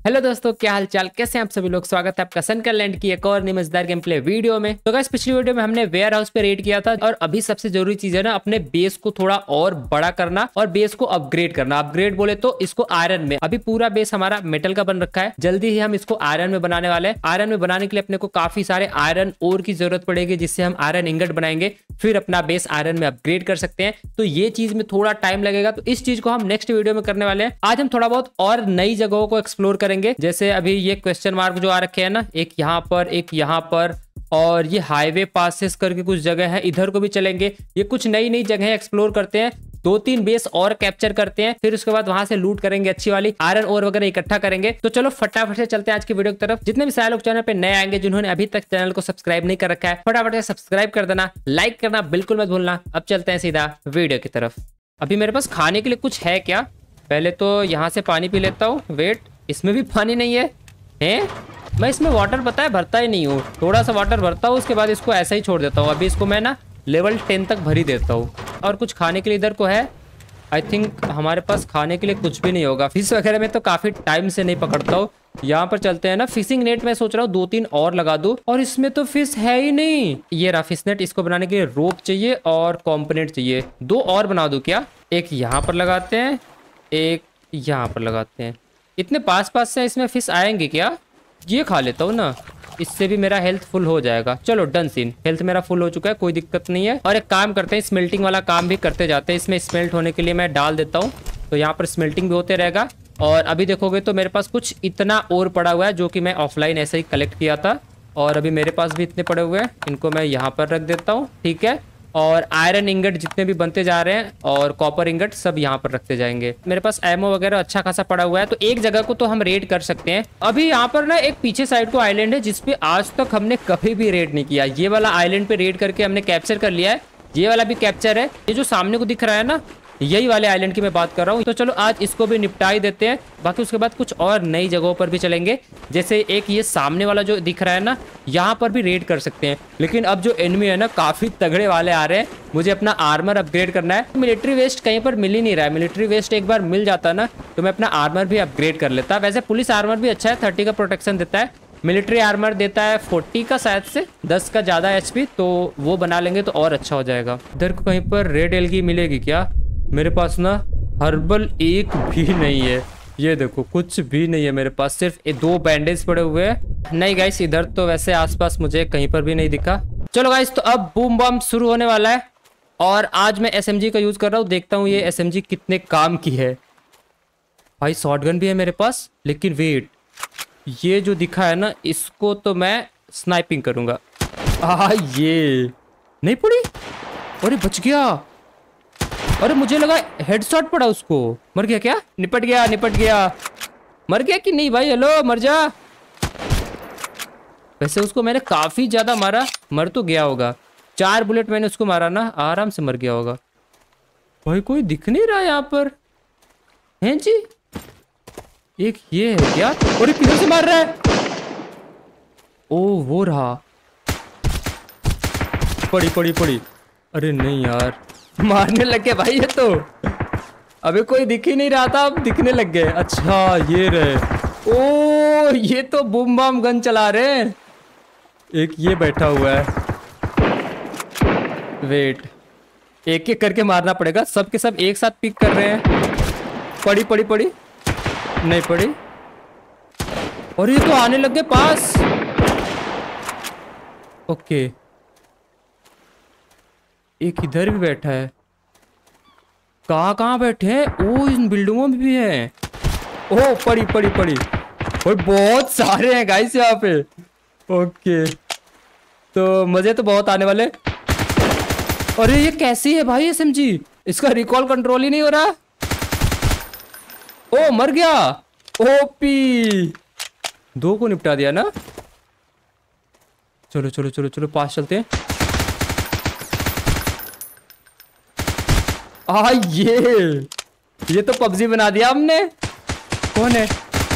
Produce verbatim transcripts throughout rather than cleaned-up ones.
Hello दोस्तों, क्या हाल चाल, कैसे हैं आप सभी लोग। स्वागत है आपका सनकलैंड की एक और मजेदार गेम प्ले वीडियो में। तो गाइस, पिछली वीडियो में हमने वेयर हाउस पे रेड किया था और अभी सबसे जरूरी चीज है ना, अपने बेस को थोड़ा और बड़ा करना और बेस को अपग्रेड करना। अपग्रेड बोले तो इसको आयरन में। अभी पूरा बेस हमारा मेटल का बन रखा है, जल्दी ही हम इसको आयरन में बनाने वाले हैं। आयरन में बनाने के लिए अपने को काफी सारे आयरन ओर की जरूरत पड़ेगी, जिससे हम आयरन इंगट बनाएंगे, फिर अपना बेस आयरन में अपग्रेड कर सकते हैं। तो ये चीज में थोड़ा टाइम लगेगा, तो इस चीज को हम नेक्स्ट वीडियो में करने वाले हैं। आज हम थोड़ा बहुत और नई जगहों को एक्सप्लोर करेंगे, जैसे अभी ये क्वेश्चन मार्क जो आ रखे हैं ना, एक यहाँ पर, एक यहाँ पर, और ये हाईवे पासेस करके कुछ जगह है, इधर को भी चलेंगे। ये कुछ नई नई जगह एक्सप्लोर करते हैं, दो तीन बेस और कैप्चर करते हैं, फिर उसके बाद वहां से लूट करेंगे अच्छी वाली, आयरन और वगैरह इकट्ठा करेंगे। तो चलो फटाफट से चलते हैं आज की वीडियो की तरफ। जितने भी सारे लोग चैनल पे नए आएंगे, जिन्होंने अभी तक चैनल को सब्सक्राइब नहीं कर रखा है, फटाफट से सब्सक्राइब कर देना, लाइक करना बिल्कुल मत भूलना। अब चलते हैं सीधा वीडियो की तरफ। अभी मेरे पास खाने के लिए कुछ है क्या? पहले तो यहाँ से पानी पी लेता हूँ। वेट, इसमें भी पानी नहीं है हैं? मैं इसमें वाटर पता है भरता ही नहीं हूँ, थोड़ा सा वाटर भरता हूँ, उसके बाद इसको ऐसा ही छोड़ देता हूँ। अभी इसको मैं ना लेवल टेन तक भर ही देता हूँ। और कुछ खाने के लिए इधर को है। आई थिंक हमारे पास खाने के लिए कुछ भी नहीं होगा। फिश वगैरह में तो काफी टाइम से नहीं पकड़ता हूँ। यहाँ पर चलते हैं ना, फिशिंग नेट मैं सोच रहा हूँ दो तीन और लगा दूँ, और इसमें तो फिश है ही नहीं। ये रहा फिश नेट। इसको बनाने के लिए रोप चाहिए और कॉम्पोनेंट चाहिए। दो और बना दूँ क्या? एक यहाँ पर लगाते हैं, एक यहाँ पर लगाते हैं। इतने पास पास से इसमें फिश आएंगे क्या? ये खा लेता हूँ ना, इससे भी मेरा हेल्थ फुल हो जाएगा। चलो डन सीन, हेल्थ मेरा फुल हो चुका है, कोई दिक्कत नहीं है। और एक काम करते हैं, स्मेल्टिंग वाला काम भी करते जाते हैं। इसमें स्मेल्ट होने के लिए मैं डाल देता हूँ, तो यहाँ पर स्मेल्टिंग भी होते रहेगा। और अभी देखोगे तो मेरे पास कुछ इतना और पड़ा हुआ है, जो कि मैं ऑफलाइन ऐसे ही कलेक्ट किया था। और अभी मेरे पास भी इतने पड़े हुए हैं, इनको मैं यहाँ पर रख देता हूँ, ठीक है। और आयरन इंगट जितने भी बनते जा रहे हैं और कॉपर इंगट सब यहाँ पर रखते जाएंगे। मेरे पास एमओ वगैरह अच्छा खासा पड़ा हुआ है, तो एक जगह को तो हम रेड कर सकते हैं। अभी यहाँ पर ना एक पीछे साइड को आइलैंड है, जिसपे आज तक हमने कभी भी रेड नहीं किया। ये वाला आइलैंड पे रेड करके हमने कैप्चर कर लिया है, ये वाला भी कैप्चर है। ये जो सामने को दिख रहा है ना, यही वाले आइलैंड की मैं बात कर रहा हूँ। तो चलो आज इसको भी निपटा ही देते हैं। बाकी उसके बाद कुछ और नई जगहों पर भी चलेंगे, जैसे एक ये सामने वाला जो दिख रहा है ना, यहाँ पर भी रेड कर सकते हैं। लेकिन अब जो एनिमी है ना, काफी तगड़े वाले आ रहे हैं। मुझे अपना आर्मर अपग्रेड करना है। मिलिट्री वेस्ट कहीं पर मिल ही नहीं रहा है। मिलिट्री वेस्ट एक बार मिल जाता ना, तो मैं अपना आर्मर भी अपग्रेड कर लेता। वैसे पुलिस आर्मर भी अच्छा है, थर्टी का प्रोटेक्शन देता है। मिलिट्री आर्मर देता है फोर्टी का, शायद से दस का ज्यादा एचपी, तो वो बना लेंगे तो और अच्छा हो जाएगा। इधर को कहीं पर रेड एलगी मिलेगी क्या? मेरे पास ना हर्बल एक भी नहीं है। ये देखो, कुछ भी नहीं है मेरे पास, सिर्फ ये दो बैंडेज पड़े हुए हैं। नहीं गाइस, इधर तो वैसे आसपास मुझे कहीं पर भी नहीं दिखा। चलो गाइस, तो अब बूम बम शुरू होने वाला है, और आज मैं एसएमजी का यूज कर रहा हूँ। देखता हूँ ये एसएमजी कितने काम की है। भाई शॉटगन भी है मेरे पास, लेकिन वेट, ये जो दिखा है ना, इसको तो मैं स्नाइपिंग करूंगा। आ, ये नहीं पड़ी। अरे बच गया। अरे मुझे लगा हेडशॉट पड़ा उसको। मर गया क्या? निपट गया, निपट गया। मर गया कि नहीं भाई? हेलो, मर जा। वैसे उसको मैंने काफी ज्यादा मारा, मर तो गया होगा। चार बुलेट मैंने उसको मारा ना, आराम से मर गया होगा। भाई कोई दिख नहीं रहा यहाँ पर, हैं जी? एक ये है क्या? और किधर से मार रहा है? ओ वो रहा। पड़ी पड़ी पड़ी। अरे नहीं यार, मारने लग गए भाई ये तो। अबे कोई दिख ही नहीं रहा था, अब दिखने लग गए। अच्छा ये रहे। ओ ये तो बूम बम गन चला रहे हैं। एक ये बैठा हुआ है। वेट, एक एक करके मारना पड़ेगा। सब के सब एक साथ पिक कर रहे हैं। पड़ी पड़ी पड़ी, नहीं पड़ी। और ये तो आने लग गए पास। ओके, एक इधर भी बैठा है। कहाँ कहाँ बैठे हैं? ओ इन बिल्डिंगों में भी है। ओ पड़ी पड़ी पड़ी। और बहुत सारे हैं गाइस यहाँ पे। ओके, तो मजे तो बहुत आने वाले। अरे ये कैसी है भाई एसएमजी? इसका रिकॉल कंट्रोल ही नहीं हो रहा। ओ मर गया। ओपी, दो को निपटा दिया ना। चलो चलो चलो चलो, पास चलते हैं। आ ये ये तो पबजी बना दिया हमने। कौन है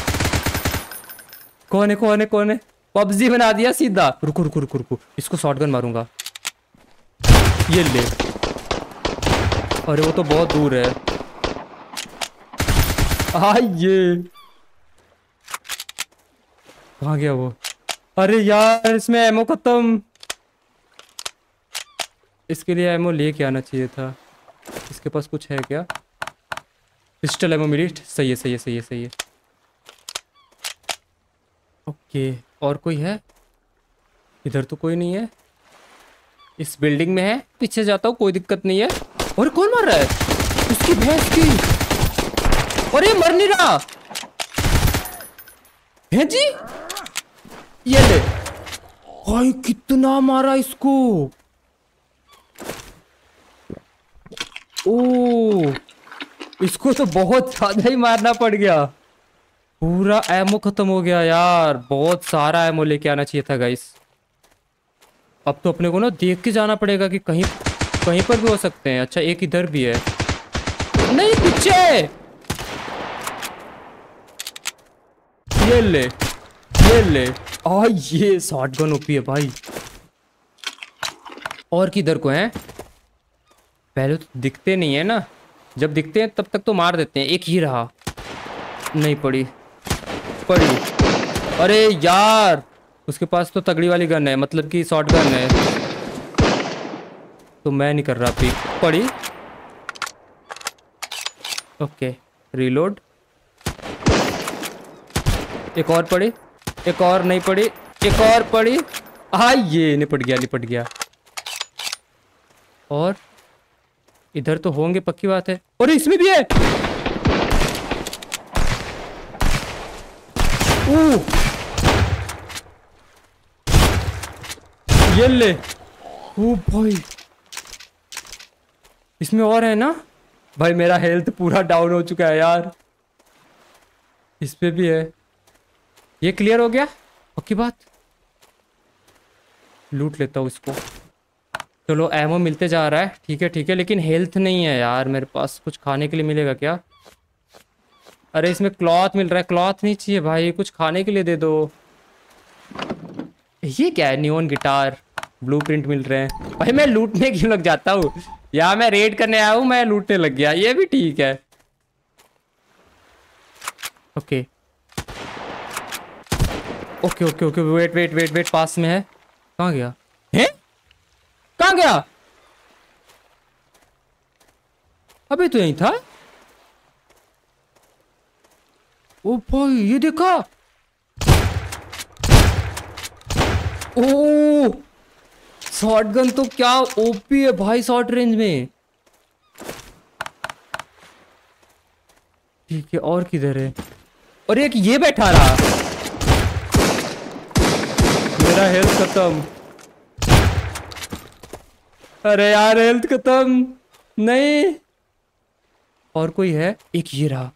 कौन है कौन है कौन है? पबजी बना दिया सीधा। रुको रुको रुको रुको, इसको शॉटगन मारूंगा। ये ले। अरे वो तो बहुत दूर है। आ ये कहाँ गया वो? अरे यार इसमें एमो खत्म। इसके लिए एमो लेके आना चाहिए था। इसके पास कुछ है क्या? पिस्टल एमो मिली। सही है सही है सही है सही है। ओके और कोई है? इधर तो कोई नहीं है। इस बिल्डिंग में है, पीछे जाता हूँ, कोई दिक्कत नहीं है। और कौन मार रहा है? उसकी भैंस की। और ये मर नहीं रहा है जी। ये ले भाई, कितना मारा इसको। ओ इसको तो बहुत ज्यादा ही मारना पड़ गया। पूरा एमो खत्म हो गया यार। बहुत सारा एमो लेके आना चाहिए था गाइस। अब तो अपने को ना देख के जाना पड़ेगा कि कहीं कहीं पर भी हो सकते हैं। अच्छा एक इधर भी है। नहीं पीछे। ये ले ये ले। आ ये शॉटगन ओपी है भाई। और किधर को है? पहले तो दिखते नहीं है ना, जब दिखते हैं तब तक तो मार देते हैं। एक ही रहा। नहीं पड़ी पड़ी। अरे यार उसके पास तो तगड़ी वाली गन है, मतलब कि शॉट गन है। तो मैं नहीं कर रहा पिक। पड़ी। Okay reload. एक और पड़ी। एक और नहीं पड़ी। एक और पड़ी। हाँ ये निपट गया निपट गया। और इधर तो होंगे पक्की बात है। और इसमें भी है। ओ ये ले। ओ भाई इसमें और है ना भाई। मेरा हेल्थ पूरा डाउन हो चुका है यार। इस पे भी है। ये क्लियर हो गया पक्की बात। लूट लेता हूँ इसको। चलो एमो मिलते जा रहा है। ठीक है ठीक है, लेकिन हेल्थ नहीं है यार मेरे पास। कुछ खाने के लिए मिलेगा क्या? अरे इसमें क्लॉथ मिल रहा है। क्लॉथ नहीं चाहिए भाई, कुछ खाने के लिए दे दो। ये क्या है? Neon guitar. ब्लूप्रिंट मिल रहे हैं भाई। मैं लूटने क्यों लग जाता हूँ या मैं रेड करने आया हूँ, मैं लूटने लग गया। ये भी ठीक है। Okay okay okay okay wait wait wait wait. पास में है। कहाँ गया? है कहाँ गया? अबे तो यहीं था। ओ भाई ये देखा। ओ शॉटगन तो क्या ओपी है भाई शॉर्ट रेंज में। ठीक है और किधर है? और एक ये बैठा रहा। मेरा हेल्थ खत्म। अरे यार हेल्थ खत्म। नहीं और कोई है? एक ये रहा।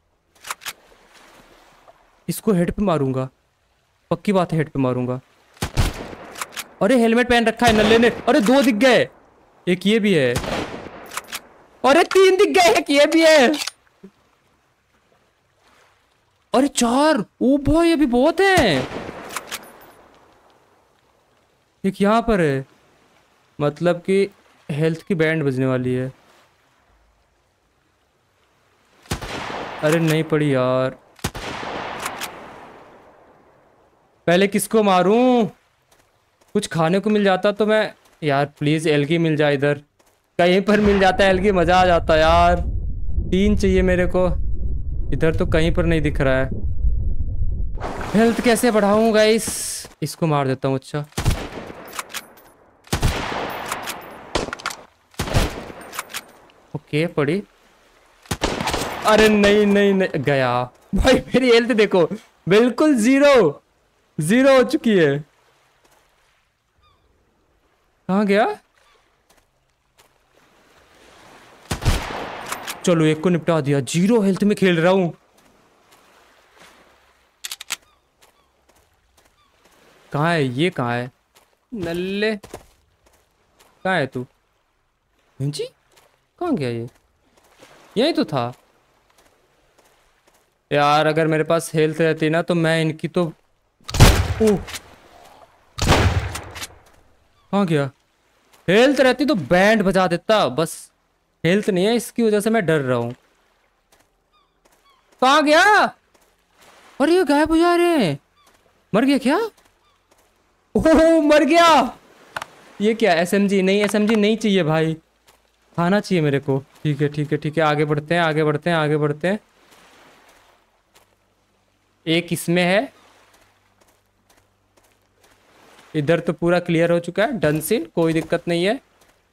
इसको हेड पे मारूंगा पक्की बात है। हेड पे मारूंगा। अरे हेलमेट पहन रखा है नल्ले ने। अरे दो दिख गए। एक ये भी है। अरे तीन दिख गए। एक ये भी है। अरे चार। ओ भाई अभी बहुत है। एक यहाँ पर है, मतलब कि हेल्थ की बैंड बजने वाली है। अरे नहीं पड़ी यार। पहले किसको मारूं? कुछ खाने को मिल जाता तो मैं। यार प्लीज एलगी मिल जाए। इधर कहीं पर मिल जाता है एलगी, मजा आ जाता यार। तीन चाहिए मेरे को। इधर तो कहीं पर नहीं दिख रहा है। हेल्थ कैसे बढ़ाऊं गाइस? इसको मार देता हूँ। अच्छा ओके पड़ी। अरे नहीं नहीं नहीं गया भाई। मेरी हेल्थ देखो बिल्कुल जीरो जीरो हो चुकी है। कहाँ गया? चलो एक को निपटा दिया। जीरो हेल्थ में खेल रहा हूं। कहाँ है ये? कहाँ है नल्ले? कहाँ है तू? जी कहाँ गया ये? यही तो था यार। अगर मेरे पास हेल्थ रहती ना तो मैं इनकी तो। ओह कहाँ गया? हेल्थ रहती तो बैंड बजा देता। बस हेल्थ नहीं है, इसकी वजह से मैं डर रहा हूँ। कहाँ गया? और ये गायब हो जा रहे हैं। मर गया क्या? ओह मर गया। ये क्या एसएमजी? नहीं एसएमजी नहीं चाहिए भाई, खाना चाहिए मेरे को। ठीक है ठीक है ठीक है, आगे बढ़ते हैं आगे बढ़ते हैं आगे बढ़ते हैं। एक इसमें है, इधर तो पूरा क्लियर हो चुका है। डन सीन, कोई दिक्कत नहीं है।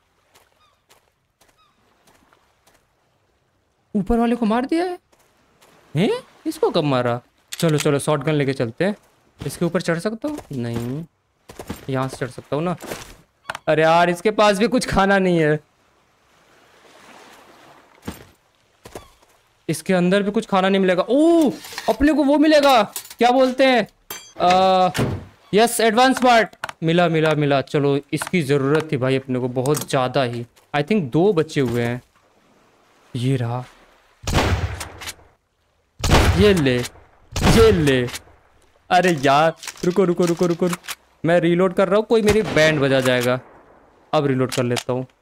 ऊपर वाले को मार दिया है? हैं? इसको कब मारा? चलो चलो शॉटगन लेके चलते हैं। इसके ऊपर चढ़ सकता हूँ? नहीं, यहाँ से चढ़ सकता हूँ ना। अरे यार इसके पास भी कुछ खाना नहीं है। इसके अंदर भी कुछ खाना नहीं मिलेगा। ओह अपने को वो मिलेगा, क्या बोलते हैं, आ, यस एडवांस पार्ट। मिला मिला मिला। चलो इसकी ज़रूरत थी भाई अपने को बहुत ज़्यादा ही। आई थिंक दो बचे हुए हैं। ये रहा, ये ले ये ले। अरे यार रुको रुको रुको रुको, रुको। मैं रीलोड कर रहा हूँ, कोई मेरी बैंड बजा जाएगा। अब रीलोड कर लेता हूँ।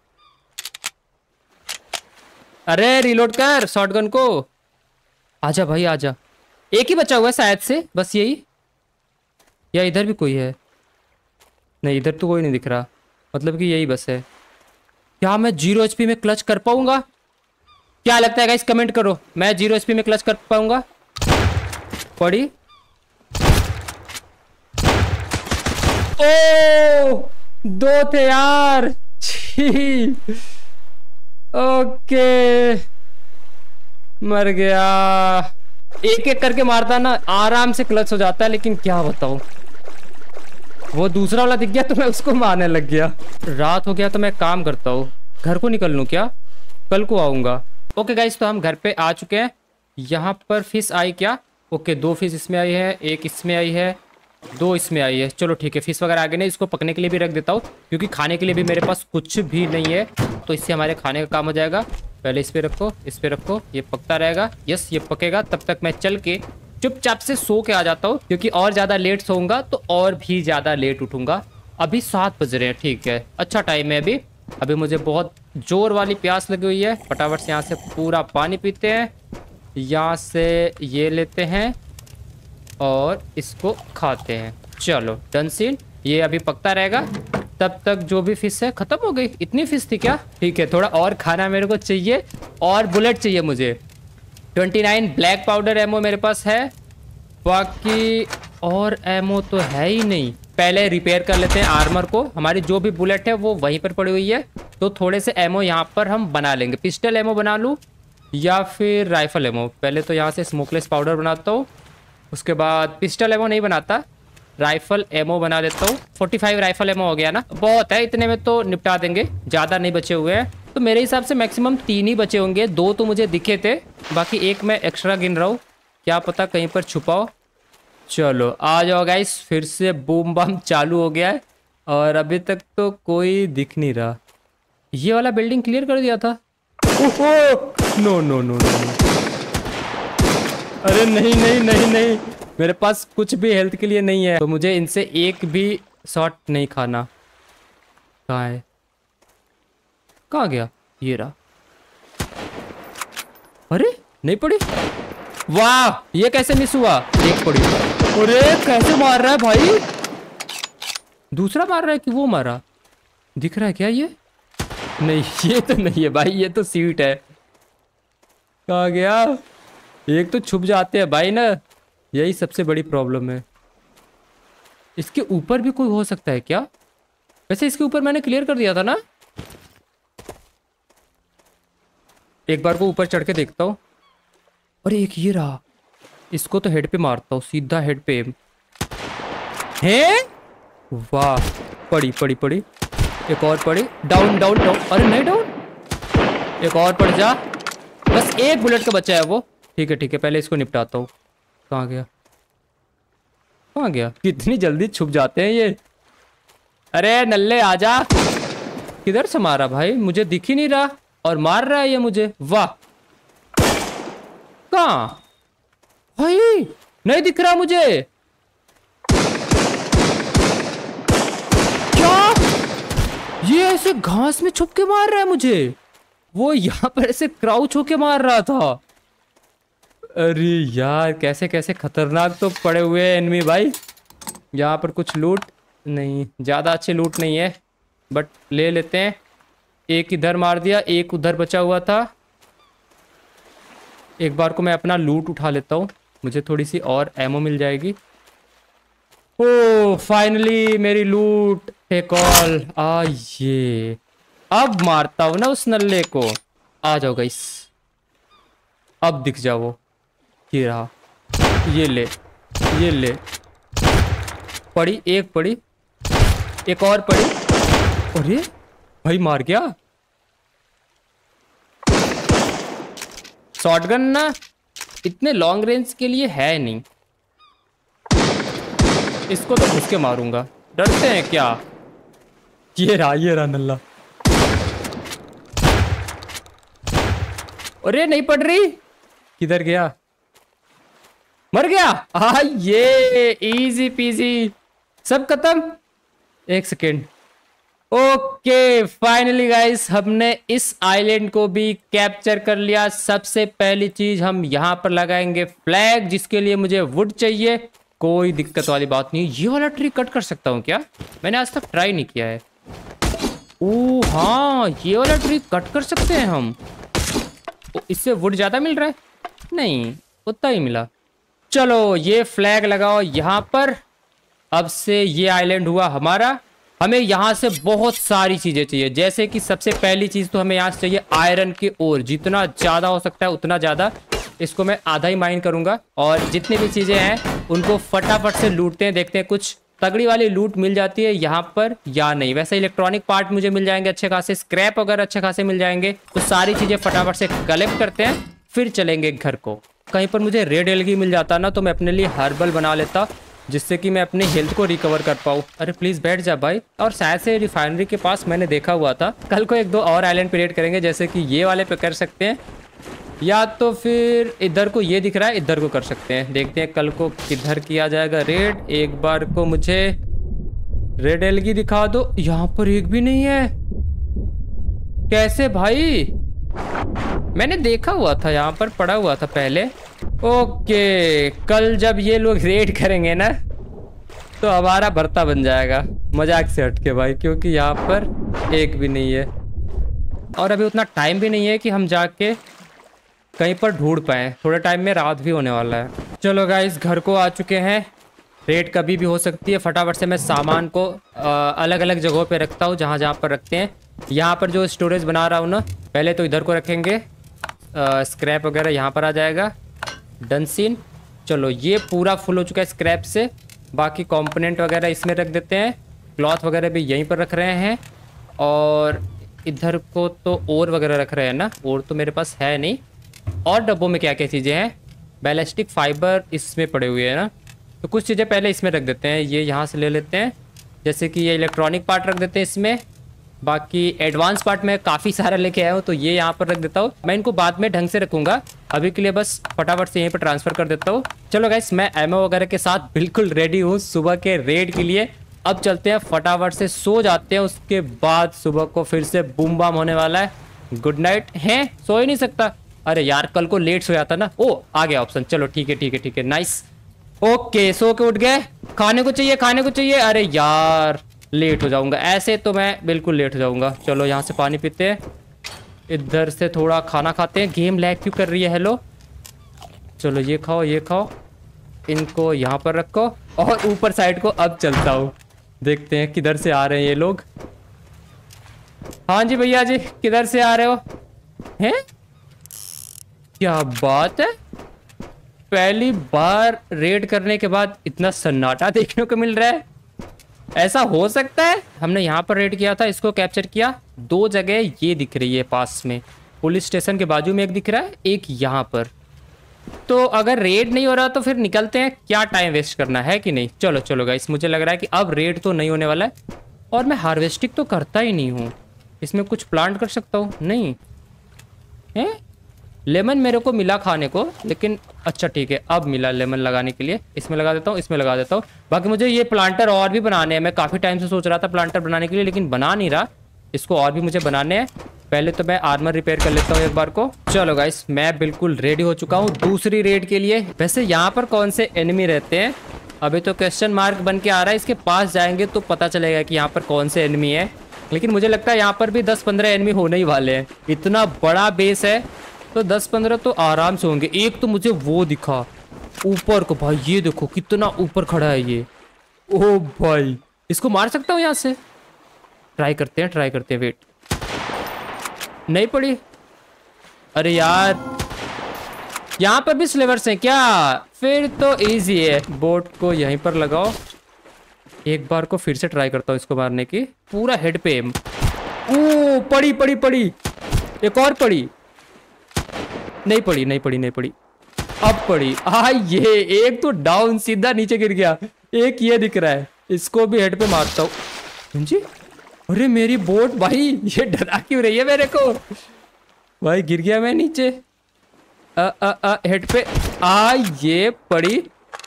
अरे रीलोड कर शॉटगन को। आजा भाई आजा। एक ही बचा हुआ है शायद से, बस यही, या इधर भी कोई है? नहीं इधर तो कोई नहीं दिख रहा, मतलब कि यही बस है। क्या मैं जीरो एचपी में क्लच कर पाऊंगा? क्या लगता है गाइस कमेंट करो, मैं जीरो एचपी में क्लच कर पाऊंगा? पड़ी। ओ दो थे यार। छी ओके मर गया। एक एक करके मारता ना आराम से क्लच हो जाता है, लेकिन क्या बताऊं, वो दूसरा वाला दिख गया तो मैं उसको मारने लग गया। रात हो गया तो मैं काम करता हूँ, घर को निकल लूँ क्या? कल को आऊँगा। ओके गाइस तो हम घर पे आ चुके हैं। यहाँ पर फिश आई क्या? ओके दो फिश इसमें आई है, एक इसमें आई है, दो इसमें आई है। चलो ठीक है, फिश वगैरह आगे नहीं, इसको पकने के लिए भी रख देता हूँ क्योंकि खाने के लिए भी मेरे पास कुछ भी नहीं है, तो इससे हमारे खाने का काम हो जाएगा। पहले इस पे रखो, इस पे रखो, ये पकता रहेगा। यस ये पकेगा, तब तक मैं चल के चुपचाप से सो के आ जाता हूँ क्योंकि और ज़्यादा लेट सोऊंगा तो और भी ज़्यादा लेट उठूंगा। अभी सात बज रहे हैं, ठीक है अच्छा टाइम है अभी। अभी मुझे बहुत जोर वाली प्यास लगी हुई है। फटाफट से यहाँ से पूरा पानी पीते हैं, यहाँ से ये लेते हैं और इसको खाते हैं। चलो डन सीन, ये अभी पकता रहेगा। तब तक जो भी फिश है खत्म हो गई। इतनी फिश थी क्या? ठीक है थोड़ा और खाना मेरे को चाहिए और बुलेट चाहिए मुझे। उनतीस ब्लैक पाउडर एमओ मेरे पास है, बाकी और एमओ तो है ही नहीं। पहले रिपेयर कर लेते हैं आर्मर को। हमारी जो भी बुलेट है वो वहीं पर पड़ी हुई है, तो थोड़े से एमओ यहाँ पर हम बना लेंगे। पिस्टल एमओ बना लूँ या फिर राइफल एमओ? पहले तो यहाँ से स्मोकलेस पाउडर बनाता हूँ, उसके बाद पिस्टल एमओ नहीं बनाता, राइफल एमओ बना देता हूँ। पैंतालीस राइफल एमओ हो गया ना, बहुत है, इतने में तो निपटा देंगे, ज़्यादा नहीं बचे हुए हैं। तो मेरे हिसाब से मैक्सिमम तीन ही बचे होंगे, दो तो मुझे दिखे थे, बाकी एक मैं एक्स्ट्रा गिन रहा हूँ, क्या पता कहीं पर छुपाओ। चलो आ जाओ गाइस, फिर से बूम बम चालू हो गया है और अभी तक तो कोई दिख नहीं रहा। ये वाला बिल्डिंग क्लियर कर दिया था। ओहो नो नो नो नो, अरे नहीं नहीं नहीं नहीं, मेरे पास कुछ भी हेल्थ के लिए नहीं है, तो मुझे इनसे एक भी शॉट नहीं खाना। कहाँ है? कहाँ गया? ये रहा। अरे नहीं पड़ी, वाह ये कैसे मिस हुआ? एक पड़ी। अरे कैसे मार रहा है भाई? दूसरा मार रहा है कि वो मारा? दिख रहा है क्या ये? नहीं ये तो नहीं है भाई, ये तो सीट है। कहाँ गया? एक तो छुप जाते हैं भाई ना, यही सबसे बड़ी प्रॉब्लम है। इसके ऊपर भी कोई हो सकता है क्या? वैसे इसके ऊपर मैंने क्लियर कर दिया था ना। एक बार को ऊपर चढ़ के देखता हूँ। अरे एक ये रहा, इसको तो हेड पे मारता हूँ, सीधा हेड पे है। वाह पड़ी पड़ी पड़ी, एक और पड़ी। डाउन डाउन डाउन, अरे नहीं डाउन, एक और पड़ जा। बस एक बुलेट का बच्चा है वो। ठीक है ठीक है, पहले इसको निपटाता हूँ। कहाँ गया? कहाँ गया? कितनी जल्दी छुप जाते हैं ये। अरे नल्ले आजा। किधर से मारा भाई? मुझे दिख ही नहीं रहा और मार रहा है ये मुझे। वाह कहाँ भाई? नहीं दिख रहा मुझे। क्या ये ऐसे घास में छुप के मार रहा है मुझे? वो यहाँ पर ऐसे क्राउच होके मार रहा था। अरे यार कैसे कैसे खतरनाक तो पड़े हुए हैं एनिमी भाई। यहाँ पर कुछ लूट नहीं, ज़्यादा अच्छे लूट नहीं है बट ले लेते हैं। एक इधर मार दिया, एक उधर बचा हुआ था। एक बार को मैं अपना लूट उठा लेता हूँ, मुझे थोड़ी सी और एमो मिल जाएगी। ओ फाइनली मेरी लूट एक और आ ये। अब मारता हूँ ना उस नल्ले को। आ जाओ गाइस, अब दिख जाओ वो। ये रहा, ये ले, ये ले। पड़ी, एक पड़ी, एक और पड़ी। अरे भाई मार गया। शॉटगन ना इतने लॉन्ग रेंज के लिए है नहीं, इसको तो घुस के मारूंगा। डरते हैं क्या? ये रहा, ये रहा नल्ला। अरे नहीं पड़ रही, किधर गया? मर गया। हाँ ये इजी पीजी, सब खत्म। एक सेकेंड। ओके फाइनली गाइस, हमने इस आइलैंड को भी कैप्चर कर लिया। सबसे पहली चीज हम यहाँ पर लगाएंगे फ्लैग, जिसके लिए मुझे वुड चाहिए। कोई दिक्कत वाली बात नहीं। ये वाला ट्री कट कर सकता हूँ क्या? मैंने आज तक ट्राई नहीं किया है। ओह हाँ, ये वाला ट्री कट कर सकते हैं हम। इससे वुड ज्यादा मिल रहा है? नहीं, उतना ही मिला। चलो ये फ्लैग लगाओ यहाँ पर। अब से ये आइलैंड हुआ हमारा। हमें यहाँ से बहुत सारी चीजें चाहिए, जैसे कि सबसे पहली चीज तो हमें यहाँ से चाहिए आयरन की ओर। जितना ज्यादा हो सकता है उतना ज्यादा। इसको मैं आधा ही माइन करूंगा और जितनी भी चीजें हैं उनको फटाफट से लूटते हैं। देखते हैं कुछ तगड़ी वाली लूट मिल जाती है यहाँ पर या नहीं। वैसे इलेक्ट्रॉनिक पार्ट मुझे मिल जाएंगे अच्छे खासे, स्क्रैप वगैरह अच्छे खासे मिल जाएंगे। तो सारी चीजें फटाफट से कलेक्ट करते हैं, फिर चलेंगे घर को। कहीं पर मुझे रेड एलगी मिल जाता ना तो मैं अपने लिए हर्बल बना लेता, जिससे कि मैं अपनी हेल्थ को रिकवर कर पाऊँ। अरे प्लीज बैठ जा भाई। और शायद से रिफाइनरी के पास मैंने देखा हुआ था। कल को एक दो और आइलैंड क्रिएट करेंगे, जैसे कि ये वाले पे कर सकते हैं, या तो फिर इधर को ये दिख रहा है इधर को कर सकते हैं। देखते हैं कल को किधर किया जाएगा रेड। एक बार को मुझे रेड एलगी दिखा दो। यहाँ पर एक भी नहीं है। कैसे भाई? मैंने देखा हुआ था, यहाँ पर पड़ा हुआ था पहले। ओके, कल जब ये लोग रेड करेंगे ना तो हमारा भरता बन जाएगा। मजाक से हटके भाई, क्योंकि यहाँ पर एक भी नहीं है और अभी उतना टाइम भी नहीं है कि हम जाके कहीं पर ढूंढ पाए। थोड़े टाइम में रात भी होने वाला है। चलो गाइस, घर को आ चुके हैं। रेड कभी भी हो सकती है। फटाफट से मैं सामान को अलग अलग जगहों पे रखता हूँ, जहाँ जहाँ पर रखते हैं। यहाँ पर जो स्टोरेज बना रहा हूँ ना, पहले तो इधर को रखेंगे। स्क्रैप वगैरह यहाँ पर आ जाएगा। Done scene. चलो ये पूरा फुल हो चुका है स्क्रैप से। बाकी कंपोनेंट वगैरह इसमें रख देते हैं। क्लॉथ वगैरह भी यहीं पर रख रहे हैं। और इधर को तो और वगैरह रख रहे हैं ना, और तो मेरे पास है नहीं। और डब्बों में क्या क्या चीज़ें हैं? बैलिस्टिक फाइबर इसमें पड़े हुए हैं ना, तो कुछ चीज़ें पहले इसमें रख देते हैं। ये यहाँ से ले लेते हैं, जैसे कि ये इलेक्ट्रॉनिक पार्ट रख देते हैं इसमें। बाकी एडवांस पार्ट में काफ़ी सारा लेके आया हूँ, तो ये यहाँ पर रख देता हूँ। मैं इनको बाद में ढंग से रखूँगा, अभी के लिए बस फटाफट से यहीं पर ट्रांसफ़र कर देता हूँ। चलो गाइस, मैं एमओ वगैरह के साथ बिल्कुल रेडी हूँ सुबह के रेड के लिए। अब चलते हैं, फटाफट से सो जाते हैं। उसके बाद सुबह को फिर से बूम बाम होने वाला है। Good night. हैं, सो ही नहीं सकता। अरे यार, कल को लेट सो जाता ना। ओ आ गया ऑप्शन। चलो ठीक है ठीक है ठीक है, नाइस। ओके, सो के उठ गए। खाने को चाहिए, खाने को चाहिए। अरे यार लेट हो जाऊंगा, ऐसे तो मैं बिल्कुल लेट हो जाऊंगा। चलो यहाँ से पानी पीते हैं, इधर से थोड़ा खाना खाते हैं। गेम लैग क्यों कर रही है? हेलो। चलो ये खाओ, ये खाओ, इनको यहाँ पर रखो। और ऊपर साइड को अब चलता हूँ, देखते हैं किधर से आ रहे हैं ये लोग। हाँ जी भैया जी, किधर से आ रहे हो? हैं, क्या बात है, पहली बार रेड करने के बाद इतना सन्नाटा देखने को मिल रहा है। ऐसा हो सकता है? हमने यहाँ पर रेड किया था, इसको कैप्चर किया। दो जगह ये दिख रही है पास में, पुलिस स्टेशन के बाजू में एक दिख रहा है, एक यहाँ पर। तो अगर रेड नहीं हो रहा तो फिर निकलते हैं, क्या टाइम वेस्ट करना है कि नहीं। चलो चलो गाइस, मुझे लग रहा है कि अब रेड तो नहीं होने वाला है। और मैं हार्वेस्टिंग तो करता ही नहीं हूँ। इसमें कुछ प्लांट कर सकता हूँ? नहीं है। लेमन मेरे को मिला खाने को, लेकिन अच्छा ठीक है, अब मिला लेमन लगाने के लिए। इसमें लगा देता हूँ, इसमें लगा देता हूँ। बाकी मुझे ये प्लांटर और भी बनाने हैं। मैं काफ़ी टाइम से सोच रहा था प्लांटर बनाने के लिए, लेकिन बना नहीं रहा। इसको और भी मुझे बनाने हैं। पहले तो मैं आर्मर रिपेयर कर लेता हूँ एक बार को। चलो गाइस, मैं बिल्कुल रेडी हो चुका हूँ दूसरी रेड के लिए। वैसे यहाँ पर कौन से एनिमी रहते हैं अभी तो क्वेश्चन मार्क बन के आ रहा है, इसके पास जाएंगे तो पता चलेगा कि यहाँ पर कौन से एनिमी है। लेकिन मुझे लगता है यहाँ पर भी दस पंद्रह एनिमी होने ही वाले हैं। इतना बड़ा बेस है तो दस पंद्रह तो आराम से होंगे। एक तो मुझे वो दिखा ऊपर को भाई, ये देखो कितना ऊपर खड़ा है ये। ओ भाई इसको मार सकता हूँ यहाँ से? ट्राई करते हैं ट्राई करते हैं। वेट, नहीं पड़ी। अरे यार यहाँ पर भी स्लेवर्स हैं क्या? फिर तो इजी है। बोट को यहीं पर लगाओ। एक बार को फिर से ट्राई करता हूँ इसको मारने की। पूरा हेड पे। ओ पड़ी पड़ी पड़ी, एक और पड़ी। नहीं पड़ी नहीं पड़ी नहीं पड़ी, अब पड़ी। आ ये एक तो डाउन सीधा नीचे गिर गया। एक ये दिख रहा है, इसको भी हेड पे मारता हूँ जी। अरे मेरी बोट भाई ये डरा क्यों रही है मेरे को? भाई गिर गया मैं नीचे। अ अ अ हेड पे आ ये पड़ी।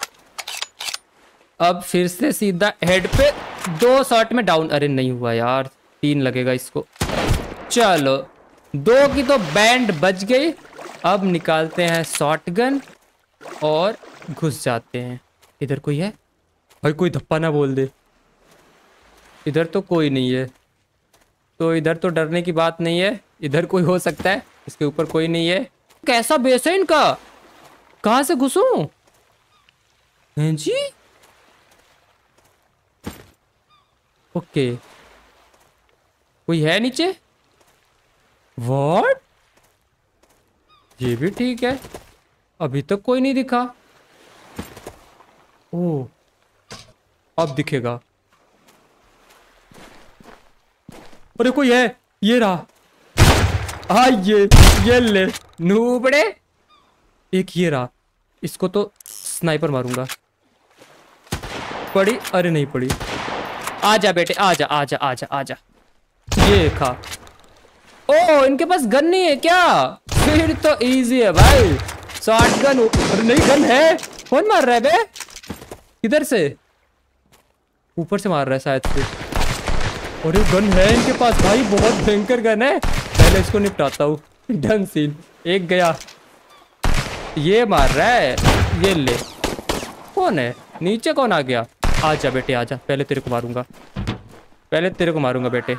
अब फिर से सीधा हेड पे, दो शॉट में डाउन। अरे नहीं हुआ यार, तीन लगेगा इसको। चलो दो की तो बैंड बच गई। अब निकालते हैं शॉटगन और घुस जाते हैं। इधर कोई है भाई? कोई धप्पा ना बोल दे। इधर तो कोई नहीं है, तो इधर तो डरने की बात नहीं है। इधर कोई हो सकता है, इसके ऊपर कोई नहीं है। कैसा बेस है इनका? कहां से घुसूं? हैं जी? ओके कोई है नीचे? व्हाट? ये भी ठीक है, अभी तक कोई नहीं दिखा। ओह अब दिखेगा। अरे कोई है, ये रहा। हाँ ये ये ले नूबड़े। एक ये रहा, इसको तो स्नाइपर मारूंगा। पड़ी? अरे नहीं पड़ी। आजा बेटे आजा आजा आजा आजा। ये खा। ओ इनके पास गन नहीं है क्या? फिर तो इजी है भाई। शॉटगन। अरे नहीं गन है। कौन मार रहा है बे? किधर से? ऊपर से मार रहा है शायद से। अरे गन है इनके पास भाई, बहुत भयंकर गन है। पहले इसको निपटाता हूँ। Done scene. एक गया। ये मार रहा है। ये ले। कौन है नीचे? कौन आ गया? आजा बेटे आजा, पहले तेरे को मारूंगा। पहले तेरे को मारूंगा बेटे।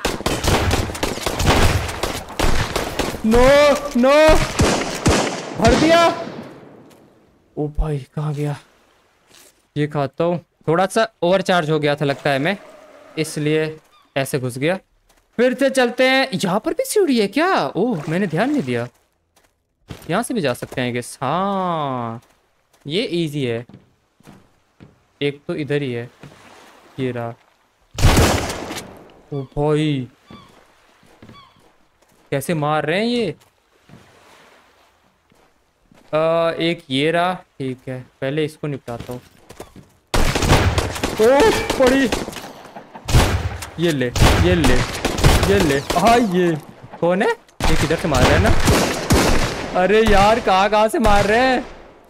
नो नो भर दिया। ओ भाई कहाँ गया? ये खाता हूँ। थोड़ा सा ओवरचार्ज हो गया था लगता है मैं, इसलिए ऐसे घुस गया। फिर से चलते हैं। यहाँ पर भी सीढ़ी है क्या? ओह मैंने ध्यान नहीं दिया। यहाँ से भी जा सकते हैं गेस। हाँ ये इजी है। एक तो इधर ही है, ये रहा। ओ भाई कैसे मार रहे हैं ये। आ, एक ये रहा। ठीक है पहले इसको निपटाता हूँ। ओ पड़ी। ये ले ये ले ये ले। हाँ ये कौन है? ये किधर से मार रहा है ना? अरे यार कहाँ कहाँ से मार रहे हैं?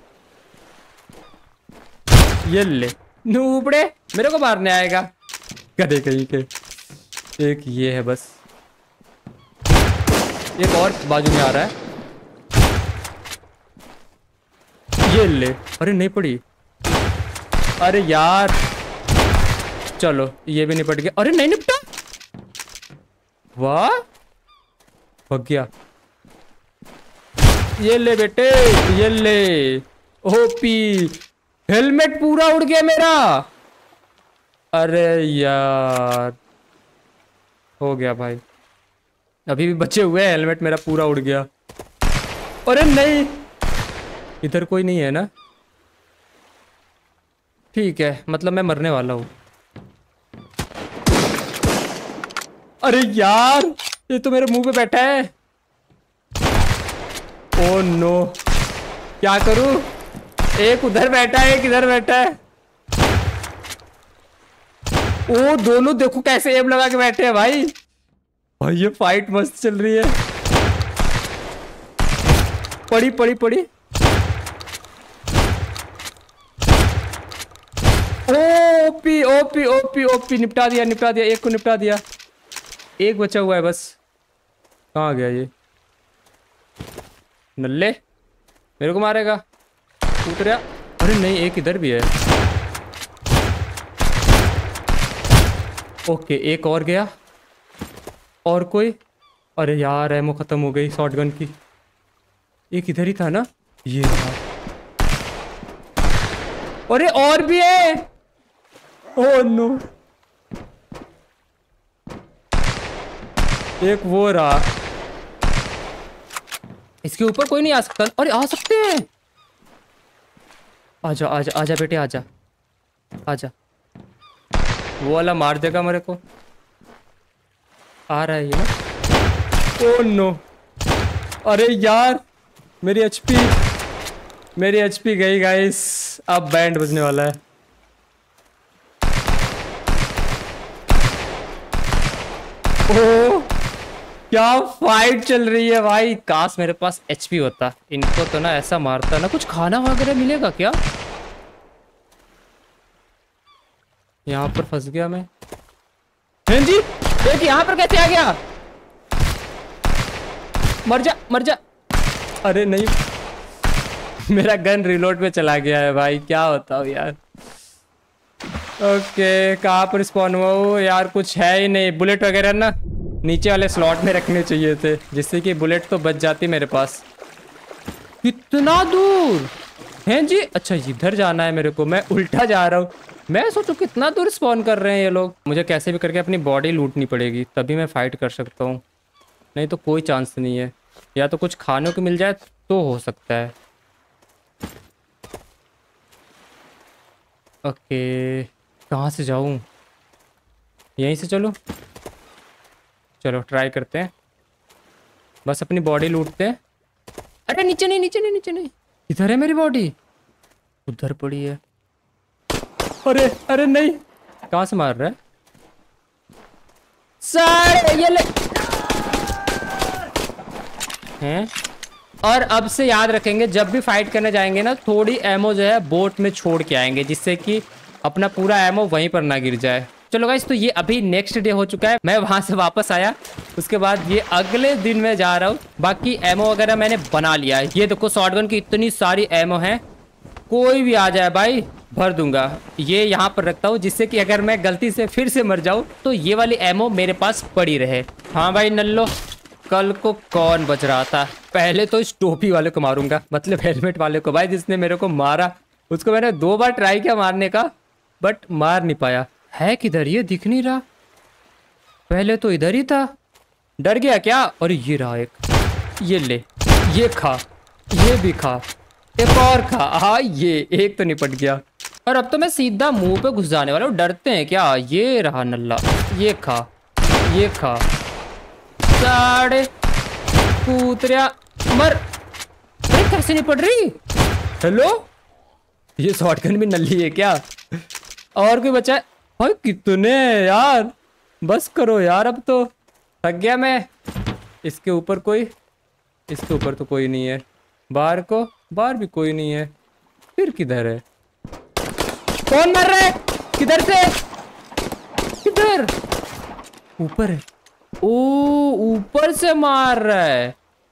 ये ले नूबड़े, मेरे को मारने आएगा गधे कहीं के। एक ये है बस। एक और बाजू में आ रहा है। ये ले। अरे नहीं पड़ी। अरे यार चलो ये भी निपट गया। अरे नहीं निपटा। वाह भग गया। ये ले बेटे ये ले। ओपी हेलमेट पूरा उड़ गया मेरा। अरे यार हो गया भाई। अभी भी बचे हुए हैं, हेलमेट मेरा पूरा उड़ गया। अरे नहीं इधर कोई नहीं है ना? ठीक है मतलब मैं मरने वाला हूँ। अरे यार ये तो मेरे मुंह पे बैठा है। ओ नो क्या करूं? एक उधर बैठा है एक इधर बैठा है। ओ दोनों देखो कैसे एम लगा के बैठे हैं भाई। भाई ये फाइट मस्त चल रही है। पड़ी पड़ी पड़ी। ओपी ओपी ओपी ओपी निपटा दिया निपटा दिया। एक को निपटा दिया। एक बचा हुआ है बस। कहाँ गया ये नल्ले? मेरे को मारेगा। उतरिया। अरे नहीं एक इधर भी है। ओके एक और गया। और कोई? अरे यार एमो खत्म हो गई शॉटगन की। एक इधर ही था ना, ये था। अरे और भी है। ओह नो, एक वो रहा। इसके ऊपर कोई नहीं आ सकता? अरे आ सकते हैं। आजा आजा आजा बेटे आजा आजा। वो वाला मार देगा मेरे को। आ रहा है ये ना। ओह नो, अरे यार मेरी एचपी मेरी एचपी गई गाइस। अब बैंड बजने वाला है। ओह क्या फाइट चल रही है भाई। काश मेरे पास एचपी होता, इनको तो ना ऐसा मारता ना। कुछ खाना वगैरह मिलेगा क्या? यहाँ पर फंस गया मैं। हाँ जी, एक यहाँ पर कैसे आ गया? मर जा मर जा। अरे नहीं, मेरा गन रिलोड पे चला गया है भाई, क्या बताऊँ यार। ओके कहाँ पर स्पॉन हुआ हूँ यार? कुछ है ही नहीं। बुलेट वगैरह ना नीचे वाले स्लॉट में रखने चाहिए थे, जिससे कि बुलेट तो बच जाती मेरे पास। कितना दूर हैं जी? अच्छा इधर जाना है मेरे को, मैं उल्टा जा रहा हूँ। मैं सोचू कितना दूर स्पॉन कर रहे हैं ये लोग। मुझे कैसे भी करके अपनी बॉडी लूटनी पड़ेगी, तभी मैं फाइट कर सकता हूँ, नहीं तो कोई चांस नहीं है। या तो कुछ खाने को मिल जाए तो हो सकता है। ओके कहाँ से जाऊँ? यहीं से चलो चलो ट्राई करते हैं, बस अपनी बॉडी लूटते हैं। अरे नीचे नहीं नीचे नहीं नीचे नहीं, इधर है मेरी बॉडी, उधर पड़ी है। अरे अरे नहीं, कहाँ से मार रहा है सर? ये ले हैं। और अब से याद रखेंगे, जब भी फाइट करने जाएंगे ना, थोड़ी एमो जो है बोट में छोड़ के आएंगे, जिससे कि अपना पूरा एमो वहीं पर ना गिर जाए। चलो गाइस, तो ये अभी नेक्स्ट डे हो चुका है। मैं वहां से वापस आया, उसके बाद ये अगले दिन मैं जा रहा हूँ। बाकी एमो वगैरह मैंने बना लिया है। ये देखो शॉटगन की इतनी सारी एमो है, कोई भी आ जाए भाई भर दूंगा। ये यहाँ पर रखता हूँ, जिससे कि अगर मैं गलती से फिर से मर जाऊँ तो ये वाली एमो मेरे पास पड़ी रहे। हाँ भाई नल्लो, कल को कौन बच रहा था? पहले तो इस टोपी वाले को मारूंगा, मतलब हेलमेट वाले को। भाई जिसने मेरे को मारा, उसको मैंने दो बार ट्राई किया मारने का, बट मार नहीं पाया। है किधर? ये दिख नहीं रहा। पहले तो इधर ही था। डर गया क्या? और ये रहा एक, ये ले, ये खा, ये भी खा, एक और खा। हाँ ये एक तो निपट गया। और अब तो मैं सीधा मुंह पे घुस जाने वाला हूँ। डरते हैं क्या? ये रहा नल्ला, ये खा, ये खा। साढ़े कूतरिया मर। अरे कैसे नहीं पड़ रही? हेलो, ये शॉटगन भी नल्ली है क्या? और कोई बचा है? भाई कितने यार, बस करो यार, अब तो थक गया मैं। इसके ऊपर कोई, इसके ऊपर तो कोई नहीं है। बाहर को, बाहर भी कोई नहीं है। फिर किधर है? कौन मर रहा है? किधर से? किधर? ऊपर है। ओ ऊपर से मार रहा है